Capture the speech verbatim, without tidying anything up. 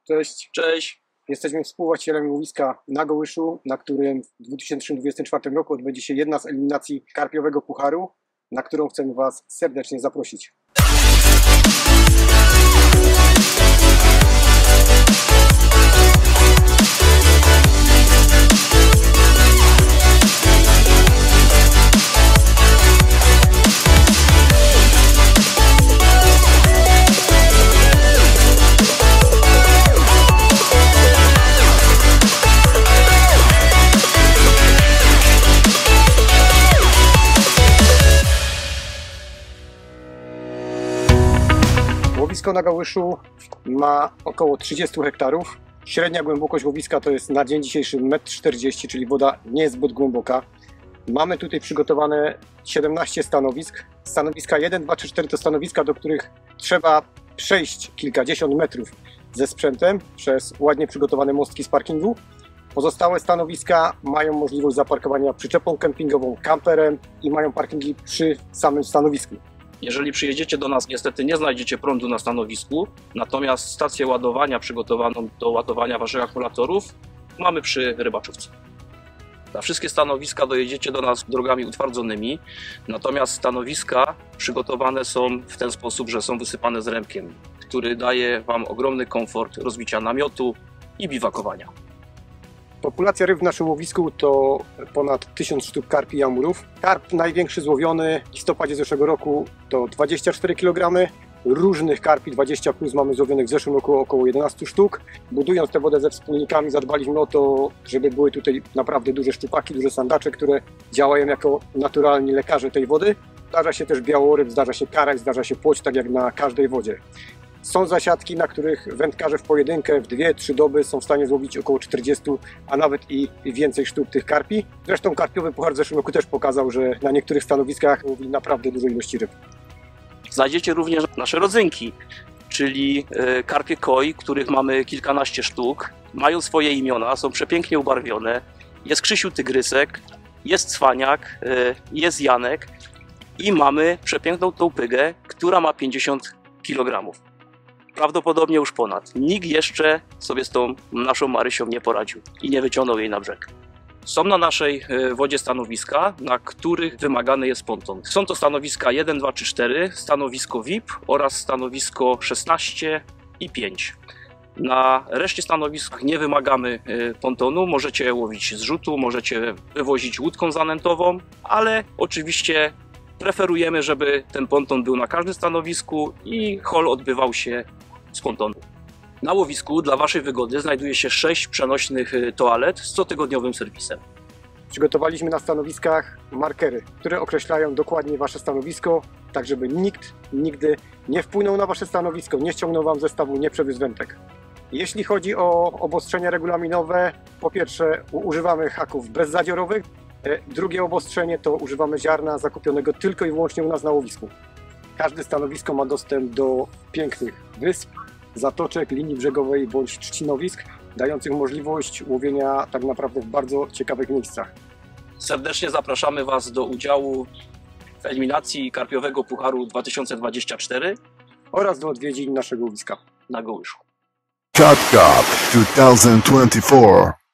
Cześć. Cześć. Jesteśmy współwłaścicielem łowiska na Gołyszu, na którym w dwa tysiące dwudziestym czwartym roku odbędzie się jedna z eliminacji Karpiowego Pucharu, na którą chcemy Was serdecznie zaprosić. Łowisko na Gołyszu ma około trzydzieści hektarów. Średnia głębokość łowiska to jest na dzień dzisiejszy metr czterdzieści, czyli woda nie jest zbyt głęboka. Mamy tutaj przygotowane siedemnaście stanowisk. Stanowiska jeden, dwa, trzy, cztery to stanowiska, do których trzeba przejść kilkadziesiąt metrów ze sprzętem przez ładnie przygotowane mostki z parkingu. Pozostałe stanowiska mają możliwość zaparkowania przyczepą kempingową, kamperem i mają parkingi przy samym stanowisku. Jeżeli przyjedziecie do nas, niestety nie znajdziecie prądu na stanowisku, natomiast stację ładowania przygotowaną do ładowania waszych akumulatorów mamy przy rybaczówce. Na wszystkie stanowiska dojedziecie do nas drogami utwardzonymi, natomiast stanowiska przygotowane są w ten sposób, że są wysypane z rębkiem, który daje wam ogromny komfort rozbicia namiotu i biwakowania. Populacja ryb w naszym łowisku to ponad tysiąc sztuk karpi i amurów. Karp największy złowiony w listopadzie zeszłego roku to dwadzieścia cztery kilogramy. Różnych karpi dwadzieścia plus mamy złowionych w zeszłym roku około jedenaście sztuk. Budując tę wodę ze wspólnikami zadbaliśmy o to, żeby były tutaj naprawdę duże szczupaki, duże sandacze, które działają jako naturalni lekarze tej wody. Zdarza się też białoryb, zdarza się karać, zdarza się płoć, tak jak na każdej wodzie. Są zasiadki, na których wędkarze w pojedynkę w dwie trzy doby są w stanie złowić około czterdzieści, a nawet i więcej sztuk tych karpi. Zresztą Karpiowy Puchar w zeszłym roku też pokazał, że na niektórych stanowiskach łowi naprawdę duże ilości ryb. Znajdziecie również nasze rodzynki, czyli karpie koi, których mamy kilkanaście sztuk. Mają swoje imiona, są przepięknie ubarwione. Jest Krzysiu Tygrysek, jest Cwaniak, jest Janek i mamy przepiękną tą pygę, która ma pięćdziesiąt kilogramów. Prawdopodobnie już ponad. Nikt jeszcze sobie z tą naszą Marysią nie poradził i nie wyciągnął jej na brzeg. Są na naszej wodzie stanowiska, na których wymagany jest ponton. Są to stanowiska jeden, dwa, trzy, cztery, stanowisko V I P oraz stanowisko szesnaście i pięć. Na reszcie stanowisk nie wymagamy pontonu, możecie łowić z rzutu, możecie wywozić łódką zanętową, ale oczywiście preferujemy, żeby ten ponton był na każdym stanowisku i hol odbywał się z pontonu. Na łowisku dla waszej wygody znajduje się sześć przenośnych toalet z cotygodniowym serwisem. Przygotowaliśmy na stanowiskach markery, które określają dokładnie wasze stanowisko, tak żeby nikt nigdy nie wpłynął na wasze stanowisko, nie ściągnął wam zestawu, nie przewiózł wędek. Jeśli chodzi o obostrzenia regulaminowe, po pierwsze używamy haków bezzadziorowych. Drugie obostrzenie to używamy ziarna zakupionego tylko i wyłącznie u nas na łowisku. Każde stanowisko ma dostęp do pięknych wysp, zatoczek, linii brzegowej bądź trzcinowisk, dających możliwość łowienia tak naprawdę w bardzo ciekawych miejscach. Serdecznie zapraszamy Was do udziału w eliminacji Karpiowego Pucharu dwa tysiące dwudziestego czwartego oraz do odwiedzin naszego łowiska na Gołyszu. Cut Cup dwa tysiące dwudziesty czwarty.